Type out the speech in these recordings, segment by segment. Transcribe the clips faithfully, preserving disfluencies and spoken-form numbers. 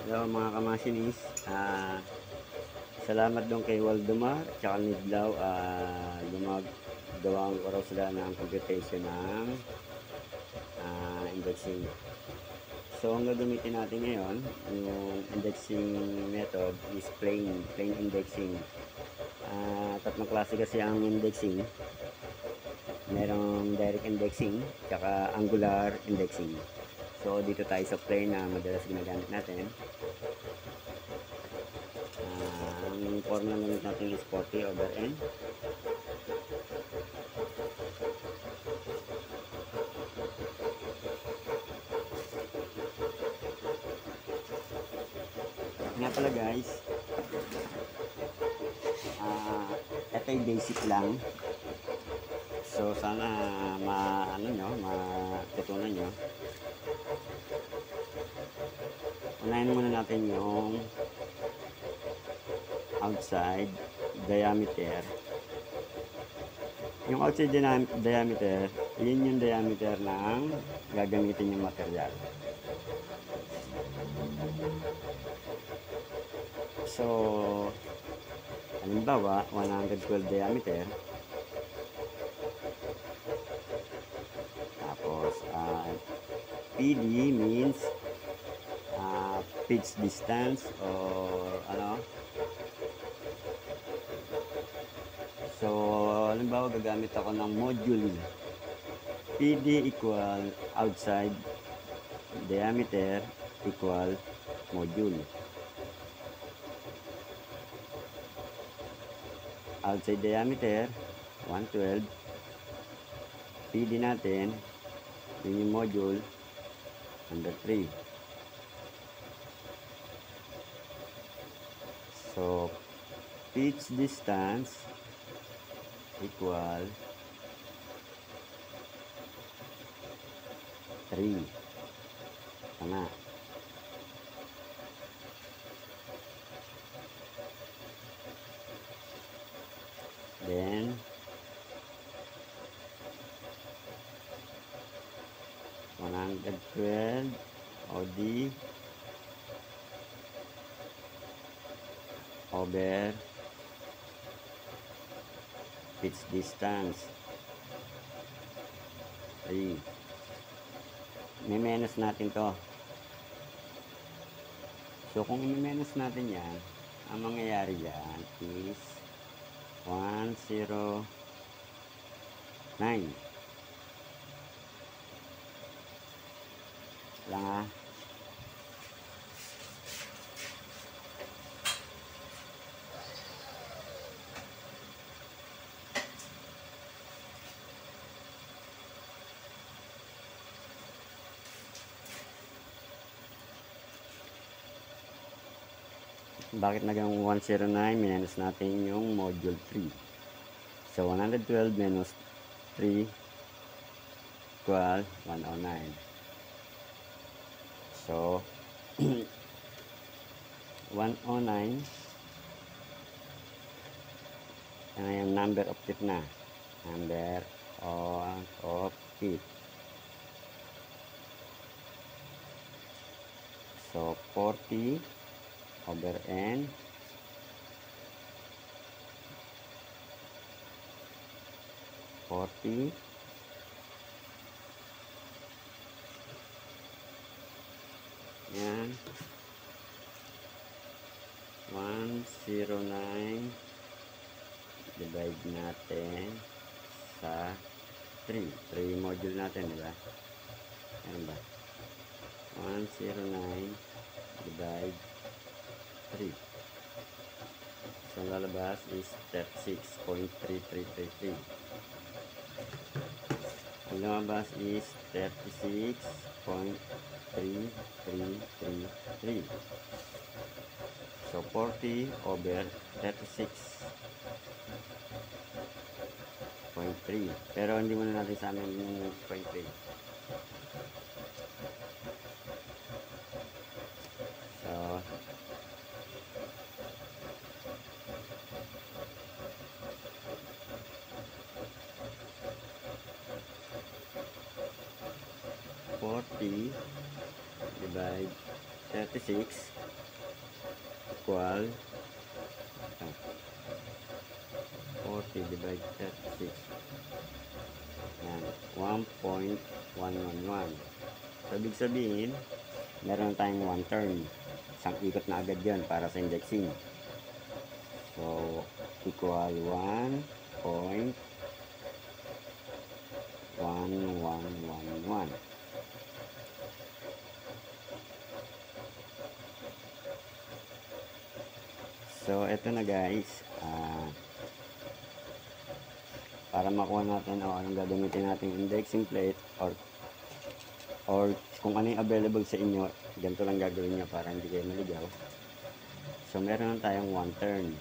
Hello mga kamasinis, ah, salamat dong kay Waldemar tsaka Nidlaw, ah, gumagawang ko raw sila ng computation ng ah, indexing. So ang gagamitin natin ngayon, yung indexing method is plain, plain indexing. Ah, tatlong klase kasi ang indexing. Merong direct indexing, tsaka angular indexing. So dito tayo sa plain na madalas ginagamit natin. Uh, ang formula naman natin is forty over n. Nga pala guys, uh, ito yung basic lang. So sana ma ano nyo, matutunan nyo. Unahin muna natin yung outside diameter. Yung outside diameter, yun yung diameter ng gagamitin yung material. So, halimbawa, one hundred twelve diameter. Tapos, uh, P D means uh, pitch distance or ano. So, halimbawa gagamit ako ng module. P D equal outside diameter equal module. Outside diameter one twelve. P D natin, yun yung module under three. So, pitch distance equal three. Tama. Then, one hundred twelve O D over pitch distance three. May minus natin to. So kung i-minus natin yan, ang mangyayari yan is one hundred nine. Lang ha. Bakit nagang one hundred nine? Minus natin yung module three. So one hundred twelve minus three equal one hundred nine. So one hundred nine, ano yung number of feet na? Number of, of feet. So forty over n forty yan one hundred nine divide natin sa three three module natin, diba? Yan ba? one hundred nine divide three. So lalabas is thirty-six point three three three three. Ang lalabas is thirty-six point three three three three. So forty over thirty-six point three. Pero hindi muna natin sa amin yung point three. So forty divide thirty-six equal uh, forty divided thirty-six. Yan, one point one one one. So, ibig sabihin, meron tayong one turn. Isang ikot na agad yan para sa indexing. So, equal one point one one one one. So, eto na guys. Uh, para makuha natin o anong gagamitin natin indexing plate or or kung ano yung available sa inyo, ganito lang gagawin nyo para hindi kayo maligaw. So, meron na tayong one turn.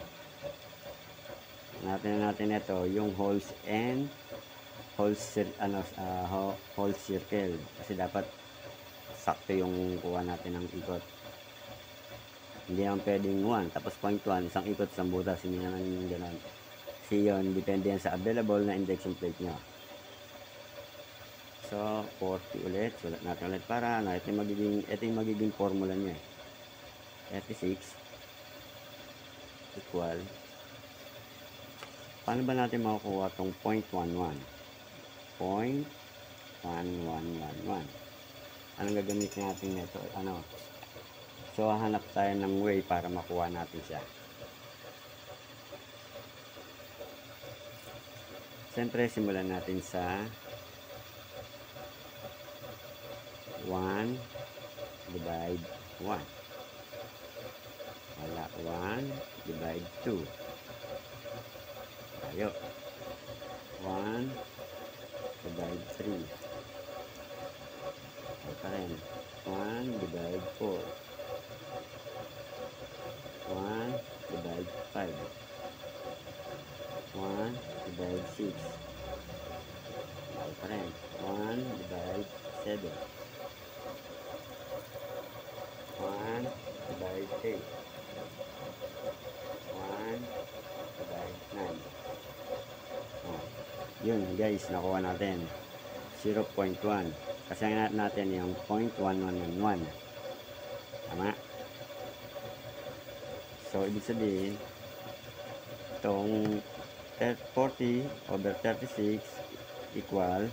Natin natin ito, yung holes and holes, ano, uh, whole circle. Kasi dapat sakto yung kuha natin ng ikot. Hindi naman pwedeng one, tapos point one, isang ikot, isang butas, hindi naman yung gano'n. Kasi yun, depende yan sa available na indexing plate nyo. So, forty ulit, sulat natin ulit para, ano, ito yung magiging, ito yung magiging formula nyo eh. thirty-six equal, paano ba natin makukuha itong point one one? point one one one one. Anong gagamitin natin nito? Ano? So, hanap tayo ng way para makuha natin siya. Siyempre, simulan natin sa one divide one. Wala, one divide two. Tayo. one divide three. Tayo pa rin. one divide four. one divide five. one divide six. Tayo pa rin. one divide seven. one divide eight. one divide nine. Oh, yun guys, nakuha natin zero point one. Kasi natin yung zero point one one one one. Tama? So, ibig sabihin, itong forty over thirty-six equal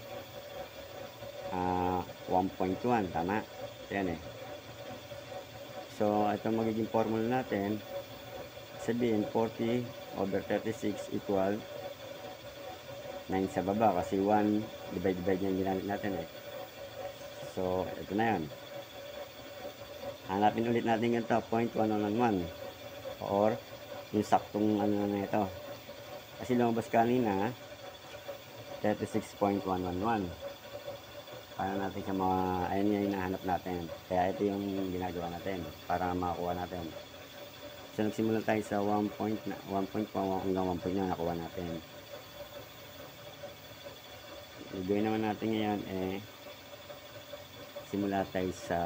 uh, one point one. Tama? Yan eh. So, ito magiging formula natin. Sabihin, forty over thirty-six equal nine sa baba kasi one divide divide yung ginamit natin eh. So, ito na yan. Hanapin ulit natin ganito, zero point one one one one or yung saktong ano na ito. Kasi lumabas kanina thirty-six point one one one. Para natin sa mga, ayun yung hinahanap natin. Kaya ito yung ginagawa natin para makakuha natin. So, nagsimula tayo sa one point one hanggang one point na nakuha natin. Gagawin naman natin ngayon eh, simula tayo sa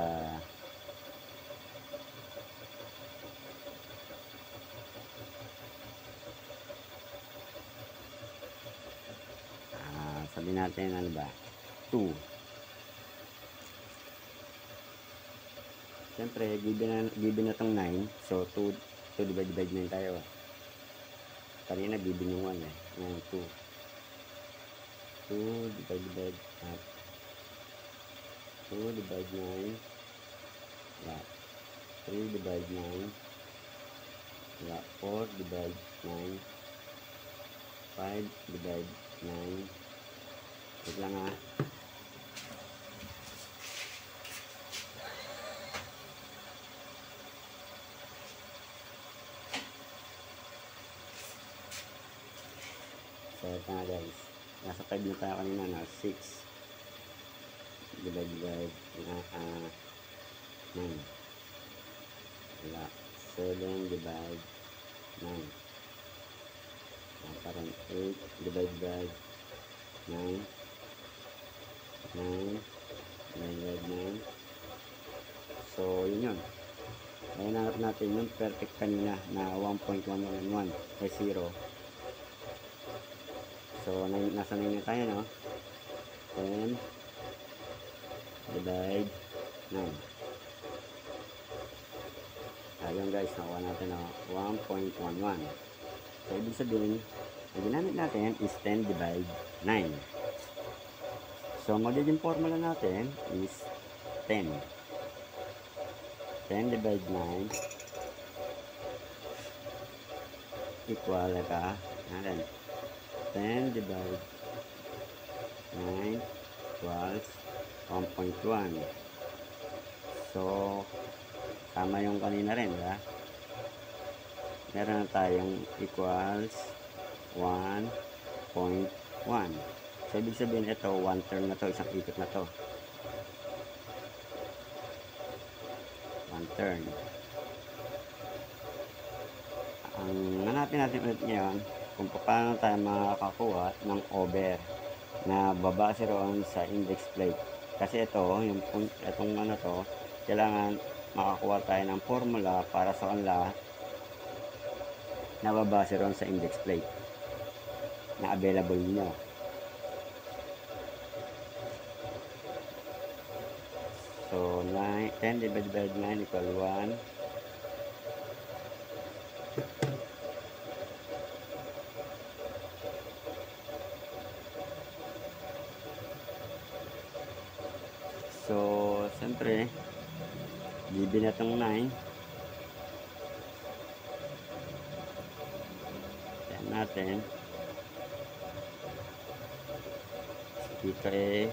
ah, sabi natin ano ba? two. Siyempre, given na, given na itong nine. So, two, two divide divide nine tayo. Kanina, given yung one eh. nine, two. two divide divide at two divide nine. Wala. three divide nine. Wala. four divide nine. five divide nine. Wait lang ha. So, ito nga guys. Nasa five na tayo kanina na six divide divide na uh, nine. Wala. seven divide nine. Uh, parang eight divide divide nine. nine. nine divide nine. So, yun yun. Ngayon hanap natin yung perfect kanina na one point one one one ay zero. So, nasa nine na tayo, no? ten divide nine. Ayun guys, nakuha natin na one point one one. So, ibig sabihin, ang ginamit natin is ten divide nine. So, magiging formula natin is ten. ten divide nine equal ka natin. ten divide nine equals one point one. So, tama yung kanina rin, diba? Meron na tayong equals one point one. So, ibig sabihin ito, one turn na to, isang ikot na to. One turn. Ang hanapin natin ulit ngayon, kung paano tayo makakakuha ng over na babase roon sa index plate. Kasi ito, yung itong ano to, kailangan makakuha tayo ng formula para sa kanila na babase roon sa index plate na available nyo. So, nine, ten divided by nine equal one. So, siyempre, given na itong nine. Yan natin. Dito eh,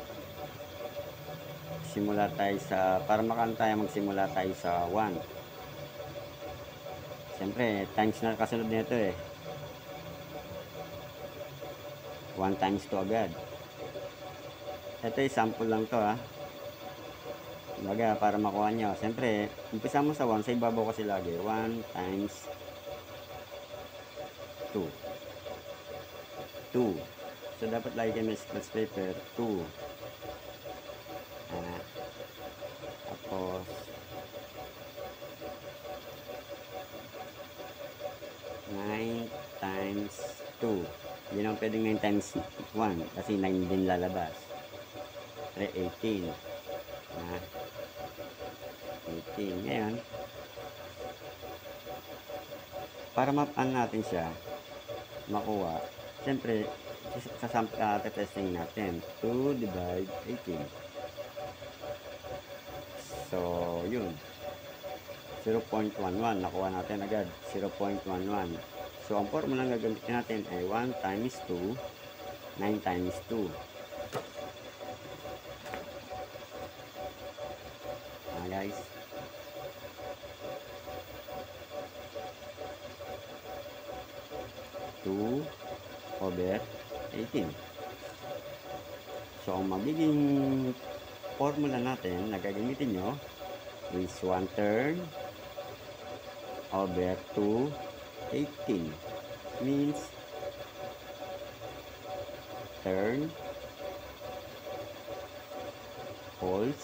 simula tayo sa, para makaan tayo, magsimula tayo sa one. Siyempre, times na kasunod nito eh. one times two agad. Ito ay sample lang to ha. Baga, para makuha nyo. Siyempre, umpisa mo sa one, sa ibabaw kasi lagi. one times two. two. So, dapat lagi kayo may scratch paper. two. Ah. Tapos, nine times two. Hindi naman pwedeng nine times one. Kasi nine din lalabas. eighteen. Ah. eighteen. Ngayon, para mapan natin siya, makuha, siyempre, sa sample uh, testing natin, two divide eighteen. So, yun. zero point one one. Nakuha natin agad. zero point one one. So, ang formula na gagamitin natin ay one times two, nine times two. Ah, guys. two over eighteen. So, ang magiging formula natin na gagamitin nyo is one turn over two eighteen. Means turn holds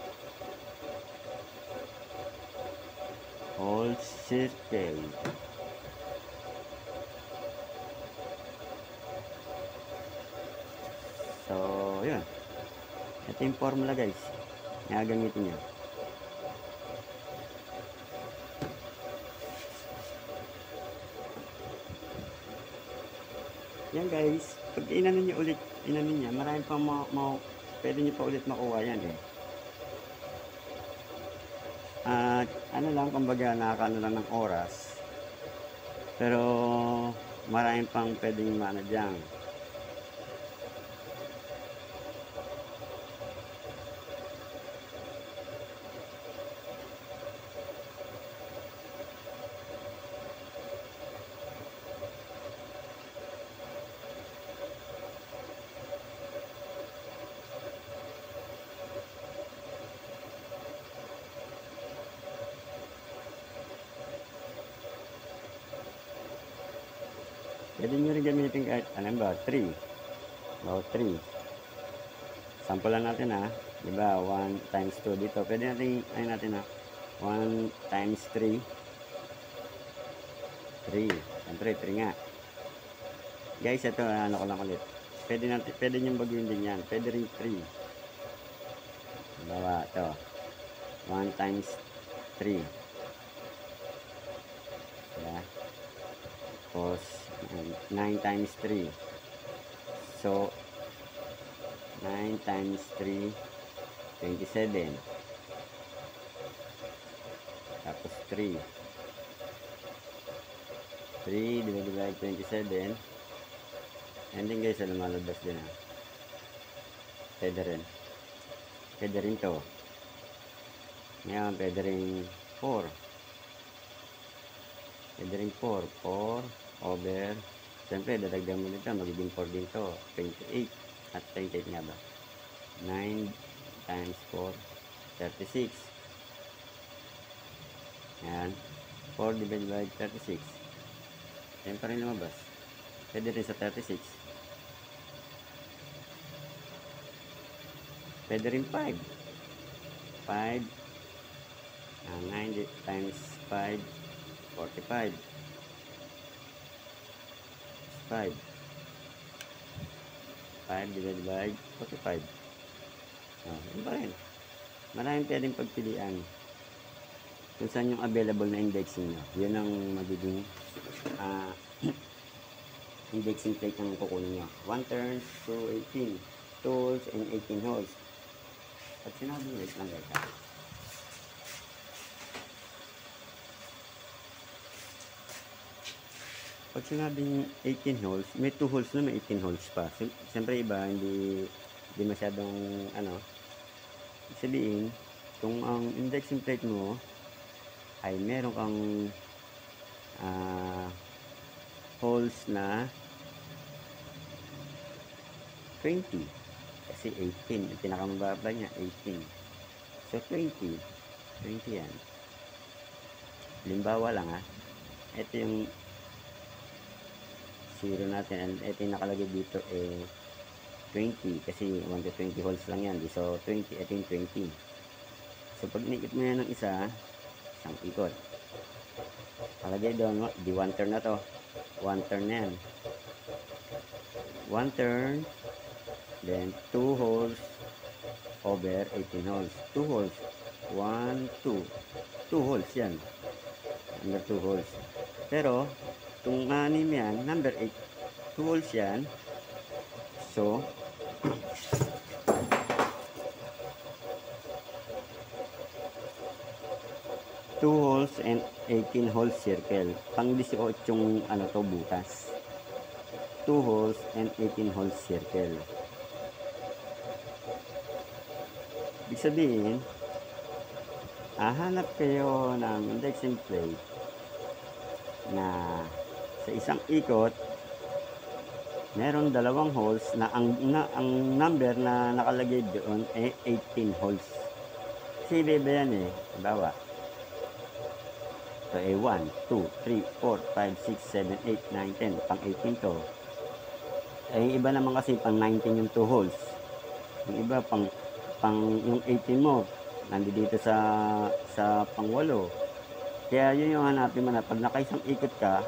holds circle. So, yun. Ito yung formula guys. Gagamitin nyo. Yan guys. Pag inanin nyo ulit, inanin niya, marami pang ma, ma, pwede nyo pa ulit makuha yan eh. At uh, ano lang, kumbaga nakakaano lang ng oras. Pero marami pang pwedeng maano dyan. Pwede nyo rin gamitin kahit, ano ba, three. O, three. Sample lang natin ha. Diba, one times two dito. Pwede natin, ano natin ha, one times three. three. Siyempre, three nga. Guys, ito, ano ko lang ulit. Pwede natin, pwede nyo baguhin din yan. Pwede rin three. Diba, ito. one times three. Yeah. Tapos, nine times three. So, nine times three, twenty-seven. Tapos three. three divided by twenty-seven. And then guys, lumalabas din ah. Pwede rin. Pwede rin to. Ngayon, pwede rin four. Pwede rin four. four over. Siyempre, dadagdag mo nito. Magiging four din to. twenty-eight. At twenty-eight nga ba? nine times four, thirty-six. Yan. four divided by thirty-six. Yan pa rin lumabas. Pwede rin sa thirty-six. Pwede rin five. five. Uh, nine times five, forty-five. five. five divided by forty-five. Oh, yun pa rin. Maraming pwedeng pagpilian. Kung saan yung available na indexing nyo. Yun ang magiging uh, indexing plate ng kukunin nyo. one turns to eighteen. two holes and eighteen holes. At sinabi wait lang guys ha. Pag sinabing eighteen holes, may two holes na may eighteen holes pa. Siyempre iba, hindi, hindi masyadong ano. Sabihin, kung ang indexing plate mo ay meron kang uh, holes na twenty. Kasi eighteen. Ang pinakamababa niya, eighteen. So, twenty. twenty yan. Halimbawa lang ha. Ito yung zero natin. And ito yung nakalagay dito eh twenty. Kasi one to twenty holes lang yan. So, twenty. Ito yung twenty. So, pag nikit mo yan ng isa, isang ikot. Nakalagay doon, di one turn na to. One turn na yan. One turn. Then, two holes over eighteen holes. two holes. one, two. two holes yan. Number two holes. Pero, itong anim yan, number eight. two holes yan. So, two holes and eighteen holes circle. Pang eighteen yung ano to butas. two holes and eighteen holes circle. Ibig sabihin, hahanap kayo ng indexing plate na sa isang ikot meron dalawang holes na ang, na, ang number na nakalagay doon ay eighteen holes. Kasi iba yan eh. Bawa. So, ay one, two, three, four, five, six, seven, eight, nine, ten. Pang eighteen to. Ay iba naman kasi pang nineteen yung two holes. Yung iba pang pang yung eighteen mo nandito sa sa pangwalo. Kaya yun yung hanapin mo na pag nakaisang ikot ka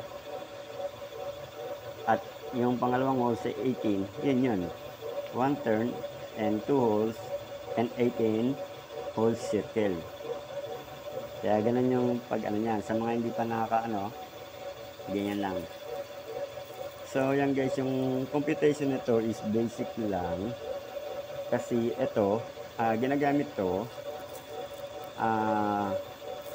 at yung pangalawang hole sa eighteen, yun yun. One turn and two holes and eighteen holes circle. Kaya ganun yung pag ano niyan. Sa mga hindi pa nakaka ano, ganyan lang. So yan guys, yung computation nito is basic lang. Kasi ito, uh, ginagamit to uh,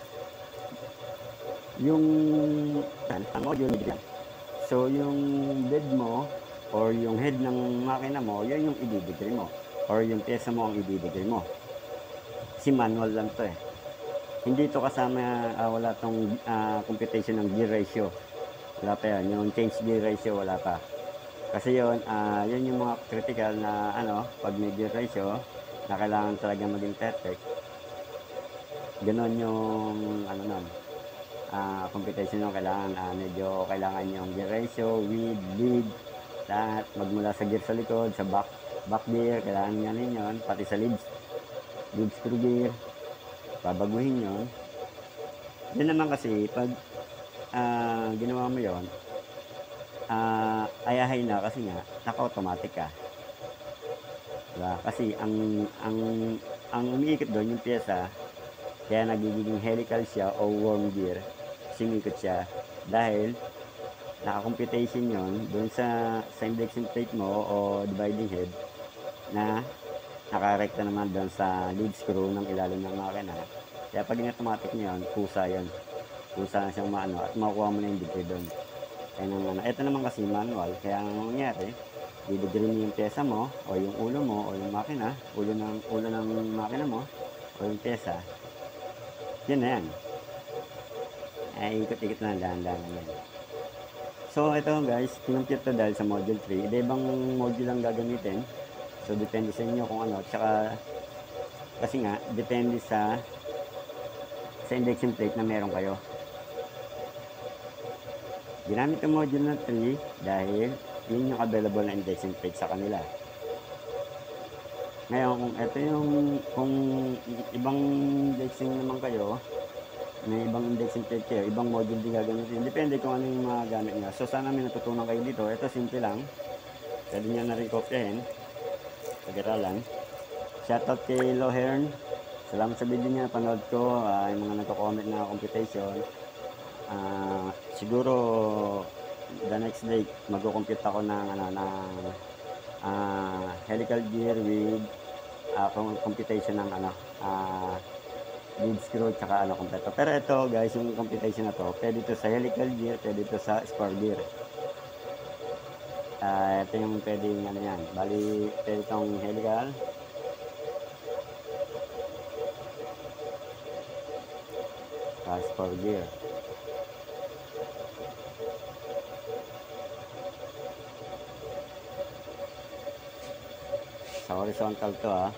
yung ang module yan. So yung bed mo or yung head ng makina mo, yun yung i-degree mo or yung pyesa mo ang i-degree mo. Kasi manual lang to eh. Hindi to kasama, uh, wala tong uh, computation ng gear ratio. Wala pa yan. Yung change gear ratio, wala pa. Kasi yun, uh, yun yung mga critical na ano, pag may gear ratio, na kailangan talaga maging perfect. Ganon yung, ano nun, uh, computation yung kailangan, uh, medyo kailangan yung gear ratio, width, lead, lahat, magmula sa gear sa likod, sa back, back gear, kailangan nyo yun, pati sa lead, lead screw gear, babaguhin yun. Yun naman kasi, pag uh, ginawa mo yun, uh, ayahay na kasi nga, naka-automatic ka. Diba? Kasi ang, ang, ang umiikot doon, yung pyesa, kaya nagiging helical siya o worm gear, kasi umiikot siya, Dahil naka-computation yon doon sa, sa injection plate mo o dividing head na nakarekta naman doon sa lead screw ng ilalim ng makina. Kaya pag in-automatic nyo yun, kusa yun. Kusa na siyang maano at makuha mo na yung degree doon. Kaya nang, ano, ito naman kasi manual, kaya ang nangyari, didegree mo yung pyesa mo o yung ulo mo o yung makina, ulo ng, ulo ng makina mo o yung pyesa. Yun na yan. Ay, ikot-ikot na, dahan-dahan lang yan. So, ito guys, kinumpute to dahil sa module three. Iba-ibang module lang gagamitin. So, depende sa inyo kung ano. Tsaka, kasi nga, depende sa sa injection plate na meron kayo. Ginamit yung module na three dahil yun yung available na injection plate sa kanila. Ngayon, kung ito yung, kung ibang injection naman kayo, may ibang injection plate kayo, ibang module din gagamitin. Depende kung ano yung mga gamit nyo. So, sana may natutunan kayo dito. Ito, simple lang. Pwede nyo na rin kopyahin. Pag-aralan. Shoutout kay Lohern. Salamat sa video niya. Panood ko. Uh, yung mga nagko-comment na computation. Uh, siguro, the next day, mag-compute ako ng, ano, ng uh, helical gear with uh, computation ng, ano, uh, lead screw tsaka ano kompleto. Pero ito guys, yung computation na to, pwede ito sa helical gear, pwede ito sa spar gear. Uh, ito yung pwede yung ano yan. Bali, pwede itong helical. Uh, spar gear. Sa horizontal to ah.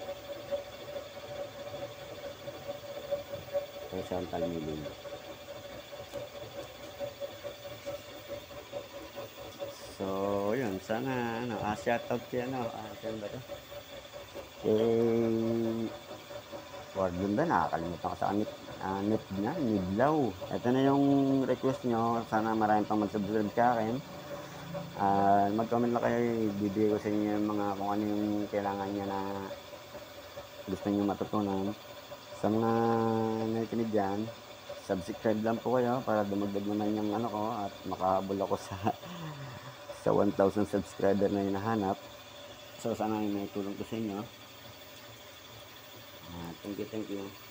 Horizontal milling. So, yun. Sana, ano, ah, shoutout kay, ano, ah, saan ba to? Kay, Wardon ba? Nakakalimutan ko sa anip, ah, nip na, Niblaw. Ito na yung request nyo. Sana marami pang mag-subscribe ka akin. Uh, mag-comment lang kayo, bibigay ko sa inyo yung mga kung ano yung kailangan nyo na gusto nyo matutunan. Sa mga nakikinig dyan, subscribe lang po kayo para dumagdag naman yung ano ko at makahabol ako sa sa one thousand subscriber na hinahanap. So sana may tulong ko sa inyo. Uh, thank you, thank you.